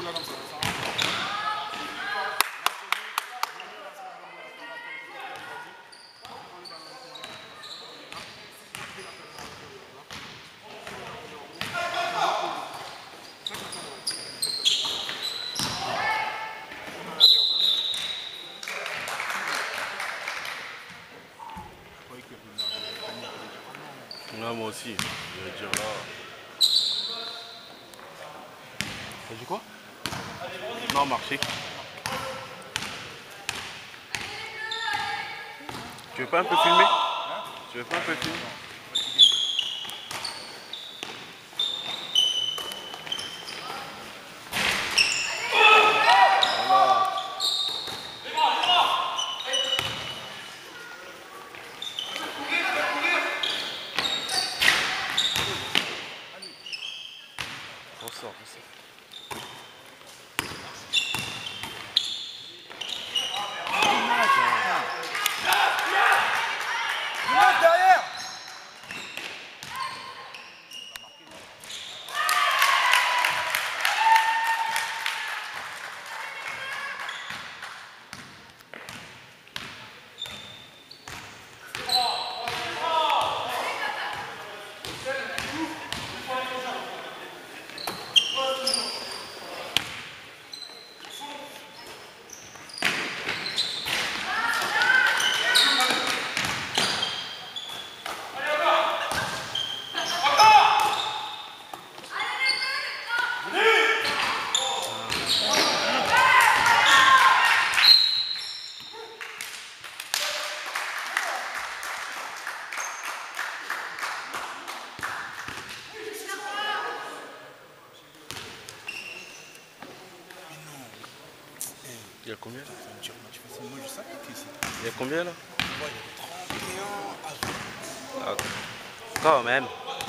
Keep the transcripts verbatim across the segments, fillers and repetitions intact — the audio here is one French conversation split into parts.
Ouais, moi aussi, je vais dire là. T'as dit quoi? Non, marché. Tu veux pas un peu filmer? Hein? Tu veux pas un peu filmer? Ressort, ressort. Derrière. Il y a combien là? Moi je savais qu'ici. Il y a combien là? Moi il y avait trente et un à vingt. Ah, quand même.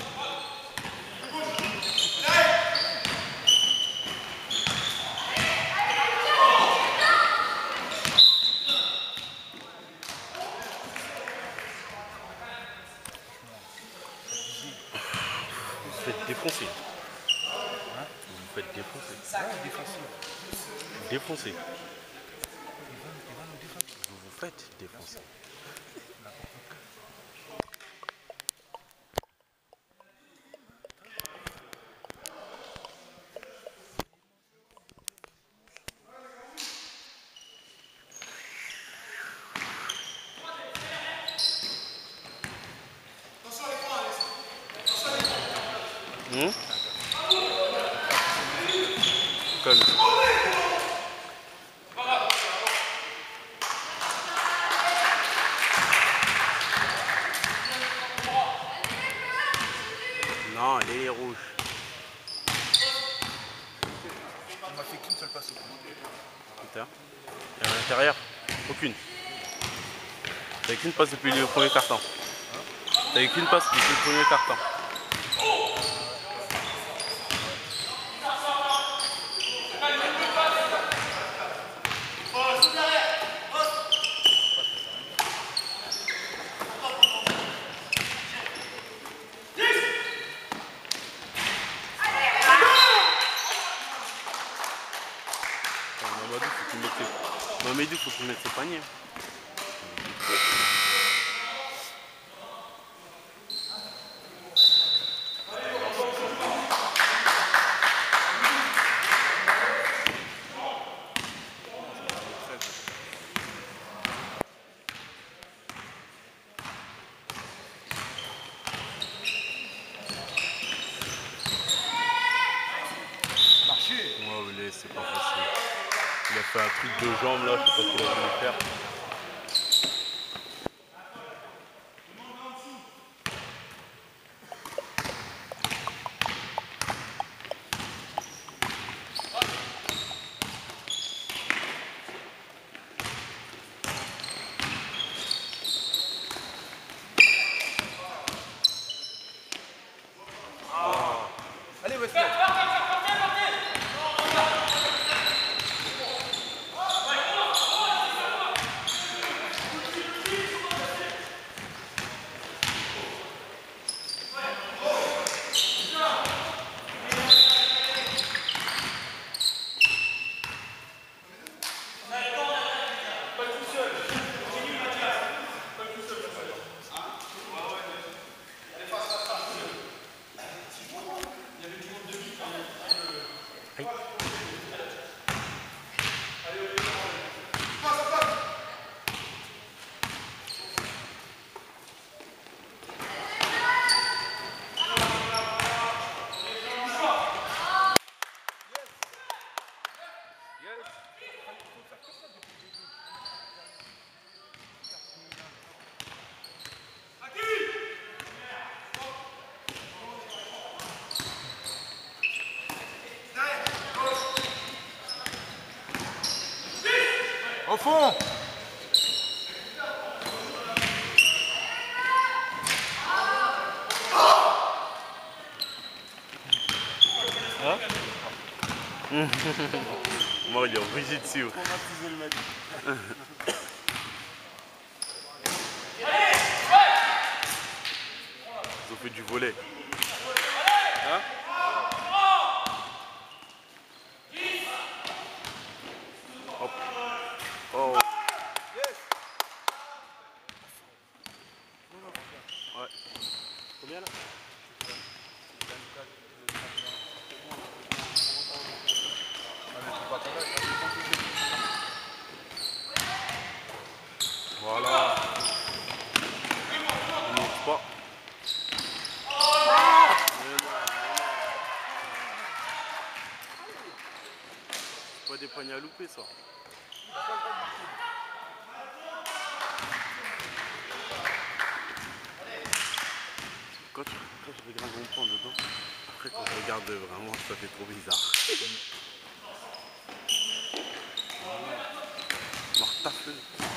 Vous faites défoncer. Hein? Vous faites défoncer. Ouais, défensif. Défoncer. Vous vous faites défoncer. Mmh. Comme ça. Non, elle est rouge. On m'a fait qu'une seule passe au coup. Putain. Et à l'intérieur, aucune. T'as qu'une passe depuis le premier carton. T'as qu'une passe depuis le premier carton. Mamadou, faut qu'il mette ses paniers. Ouais, c'est pas facile. Il a fait un truc de jambe là, je sais pas ce qu'il a voulu faire. Allez, Wesley. Au fond. Hein? Moi, il est obligé dessus. Ils ont fait du volet. Hein? Hop. Oh. Ouais. Combien là? Voilà. On monte pas. Mais non, mais non. C'est pas des paniers à louper ça. Quand je, quand je regarde mon point dedans, après quand je regarde vraiment, ça fait trop bizarre. Alors tape-le.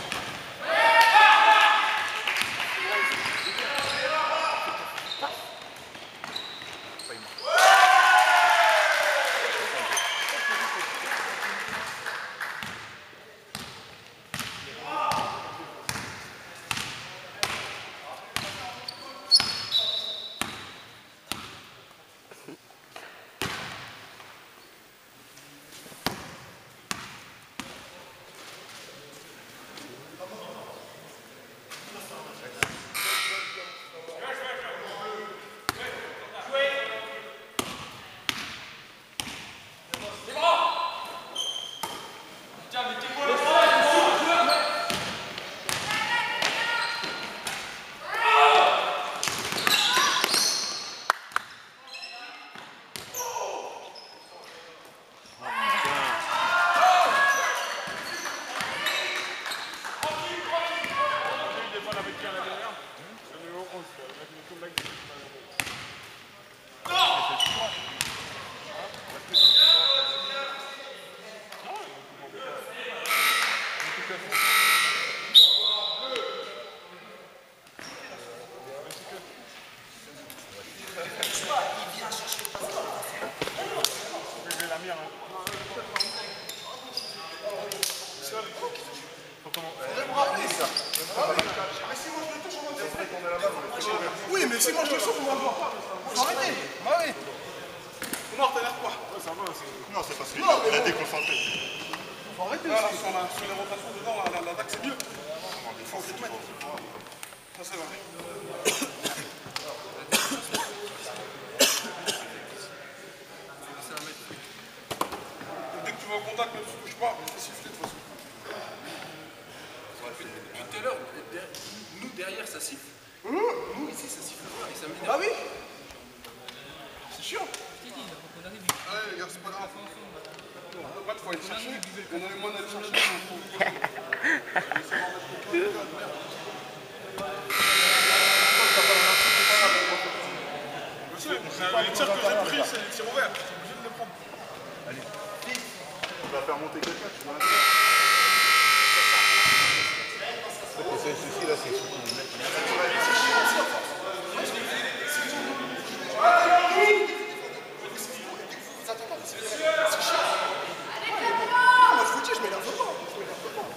Oui, mais si moi je le sors, on va voir. Faut arrêter. Bah oui. Omar, t'as l'air quoi? Ouais, ça va. Non, c'est parce qu'il a déconcentré. Faut arrêter. Là, sur, la, sur les rotations dedans, la, la, l'attaque c'est mieux. Il faut tout mettre. Ça, c'est vrai. Dès que tu vas au contact, même si tu ne touches pas, c'est sifflé de toute façon. Depuis tout à l'heure, nous derrière ça siffle. Mmh. Nous ici ça siffle pas et ça m'énerve. Ah oui. C'est chiant. Ouais les gars, c'est pas grave. Après, il faut aller le chercher. On a les moyens d'aller le chercher. Monsieur, les tirs que j'ai pris, c'est les tirs ouverts. Je suis obligé de les prendre. Allez. Tu vas faire monter quelqu'un, tu vas l'intéresser. C'est ceci là, c'est ce qu'on met. Moi je vous dis, je m'énerve pas. Je m'énerve pas.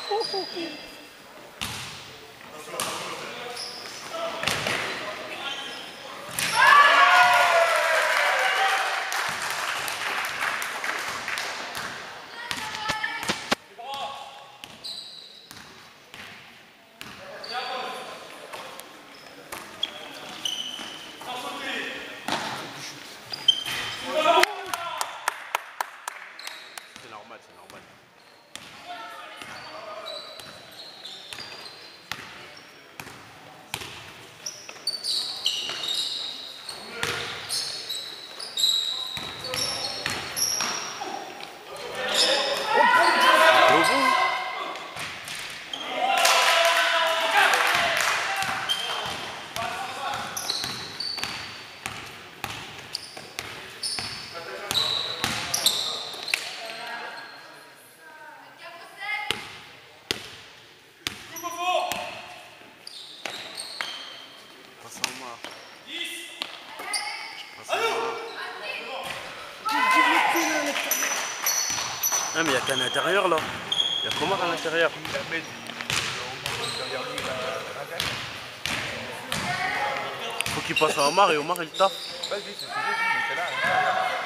C'est normal, c'est normal. Au bout. Passe en main. Passe en main. Ah mais il n'y a qu'à l'intérieur là. Il y a comment à l'intérieur? Faut qu'il passe à Omar et Omar il tape. Vas-y, c'est ce que j'ai dit, mais c'est là.